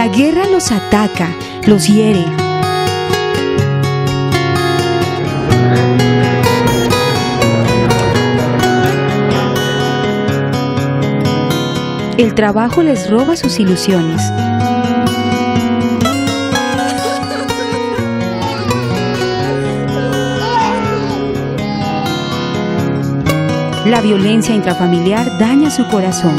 La guerra los ataca, los hiere. El trabajo les roba sus ilusiones. La violencia intrafamiliar daña su corazón.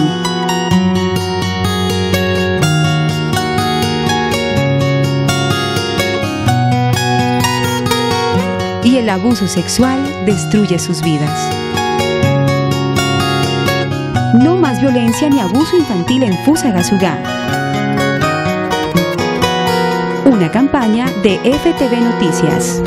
Y el abuso sexual destruye sus vidas. No más violencia ni abuso infantil en Fusagasugá. Una campaña de FTV Noticias.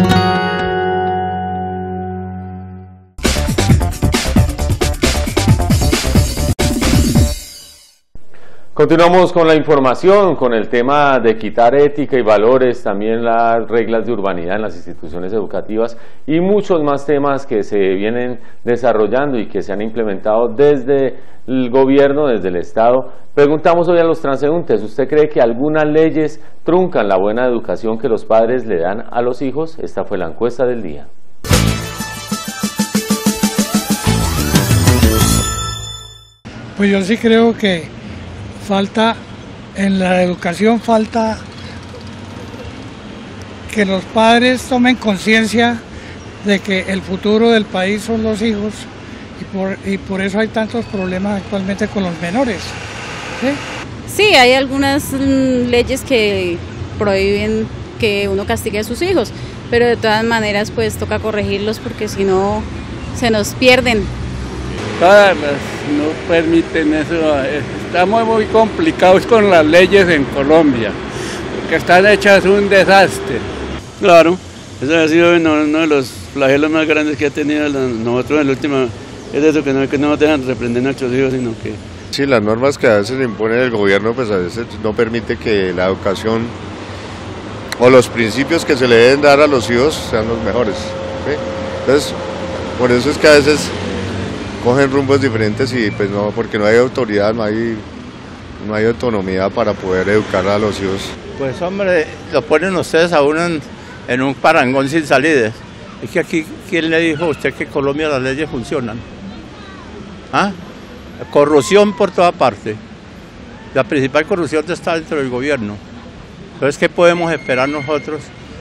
Continuamos con la información, con el tema de quitar ética y valores, también las reglas de urbanidad en las instituciones educativas y muchos más temas que se vienen desarrollando y que se han implementado desde el gobierno, desde el Estado. Preguntamos hoy a los transeúntes, ¿usted cree que algunas leyes truncan la buena educación que los padres le dan a los hijos? Esta fue la encuesta del día. Pues yo sí creo que en la educación falta que los padres tomen conciencia de que el futuro del país son los hijos y por eso hay tantos problemas actualmente con los menores. Sí, hay algunas leyes que prohíben que uno castigue a sus hijos, pero de todas maneras pues toca corregirlos porque si no se nos pierden. Todas no permiten eso, estamos muy complicados con las leyes en Colombia, porque están hechas un desastre. Claro, eso ha sido uno de los flagelos más grandes que ha tenido nosotros en la última, es eso que no nos dejan reprender a nuestros hijos, sino que... Sí, las normas que a veces impone el gobierno, pues a veces no permite que la educación o los principios que se le deben dar a los hijos sean los mejores, ¿sí? Entonces, por eso es que a veces cogen rumbos diferentes y pues no, porque no hay autoridad, no hay autonomía para poder educar a los hijos. Pues hombre, lo ponen ustedes a uno en un parangón sin salida. Es que aquí, ¿quién le dijo a usted que en Colombia las leyes funcionan? ¿Ah? Corrupción por toda parte. La principal corrupción está dentro del gobierno. Entonces, ¿qué podemos esperar nosotros?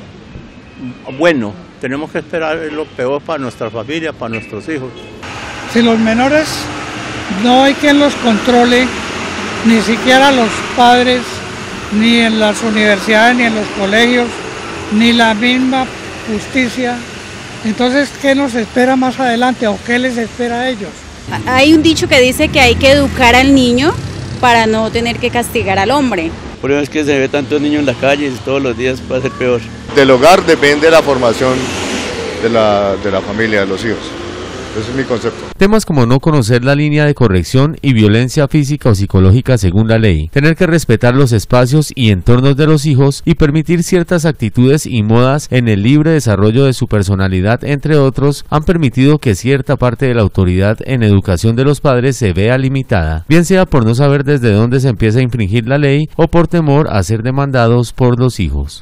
Bueno, tenemos que esperar lo peor para nuestra familia, para nuestros hijos. Si los menores no hay quien los controle, ni siquiera los padres, ni en las universidades, ni en los colegios, ni la misma justicia, entonces, ¿qué nos espera más adelante o qué les espera a ellos? Hay un dicho que dice que hay que educar al niño para no tener que castigar al hombre. Por eso es que se ve tantos niños en la calle y todos los días puede ser peor. Del hogar depende la formación de la familia, de los hijos. Ese es mi concepto. Temas como no conocer la línea de corrección y violencia física o psicológica según la ley, tener que respetar los espacios y entornos de los hijos y permitir ciertas actitudes y modas en el libre desarrollo de su personalidad, entre otros, han permitido que cierta parte de la autoridad en educación de los padres se vea limitada, bien sea por no saber desde dónde se empieza a infringir la ley o por temor a ser demandados por los hijos.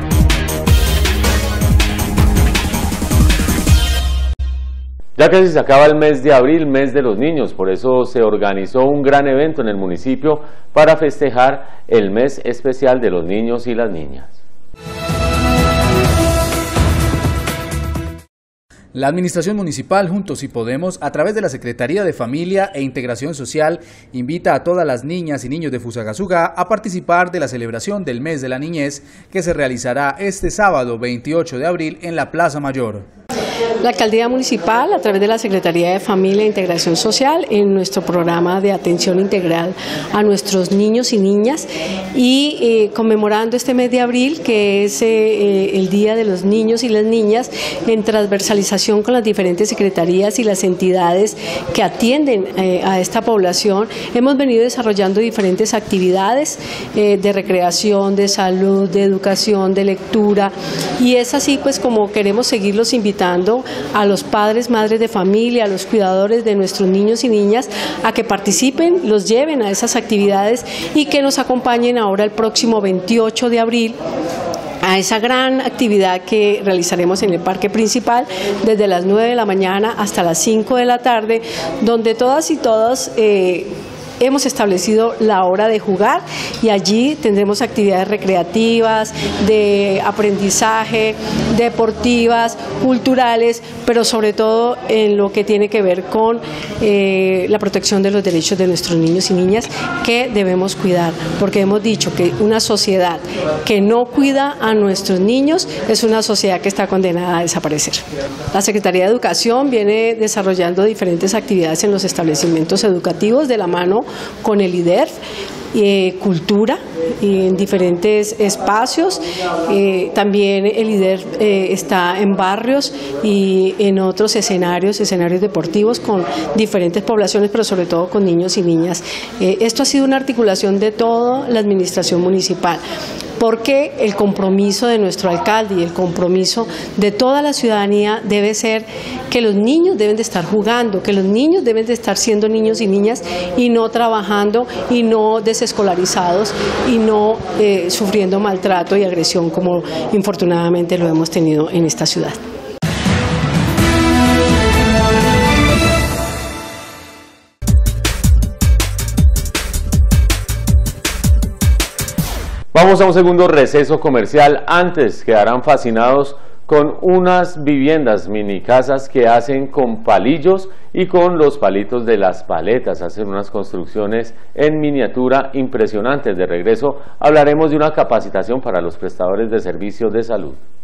Ya casi se acaba el mes de abril, mes de los niños, por eso se organizó un gran evento en el municipio para festejar el mes especial de los niños y las niñas. La Administración Municipal, Juntos y Podemos, a través de la Secretaría de Familia e Integración Social, invita a todas las niñas y niños de Fusagasugá a participar de la celebración del Mes de la Niñez, que se realizará este sábado 28 de abril en la Plaza Mayor. La Alcaldía Municipal, a través de la Secretaría de Familia e Integración Social, en nuestro programa de atención integral a nuestros niños y niñas, y conmemorando este mes de abril, que es el Día de los Niños y las Niñas, en transversalización con las diferentes secretarías y las entidades que atienden a esta población, hemos venido desarrollando diferentes actividades de recreación, de salud, de educación, de lectura, y es así pues como queremos seguirlos invitando a los padres, madres de familia, a los cuidadores de nuestros niños y niñas a que participen, los lleven a esas actividades y que nos acompañen ahora el próximo 28 de abril a esa gran actividad que realizaremos en el parque principal desde las 9 de la mañana hasta las 5 de la tarde, donde todas y todos hemos establecido la hora de jugar y allí tendremos actividades recreativas, de aprendizaje, deportivas, culturales, pero sobre todo en lo que tiene que ver con la protección de los derechos de nuestros niños y niñas que debemos cuidar, porque hemos dicho que una sociedad que no cuida a nuestros niños es una sociedad que está condenada a desaparecer. La Secretaría de Educación viene desarrollando diferentes actividades en los establecimientos educativos de la mano con el IDERF, cultura en diferentes espacios. También el IDERF está en barrios y en otros escenarios deportivos con diferentes poblaciones, pero sobre todo con niños y niñas. Esto ha sido una articulación de toda la administración municipal, porque el compromiso de nuestro alcalde y el compromiso de toda la ciudadanía debe ser que los niños deben de estar jugando, que los niños deben de estar siendo niños y niñas y no trabajando y no desescolarizados y no sufriendo maltrato y agresión como infortunadamente lo hemos tenido en esta ciudad. Vamos a un segundo receso comercial. Antes quedarán fascinados con unas viviendas mini casas que hacen con palillos y con los palitos de las paletas. Hacen unas construcciones en miniatura impresionantes. De regreso hablaremos de una capacitación para los prestadores de servicios de salud.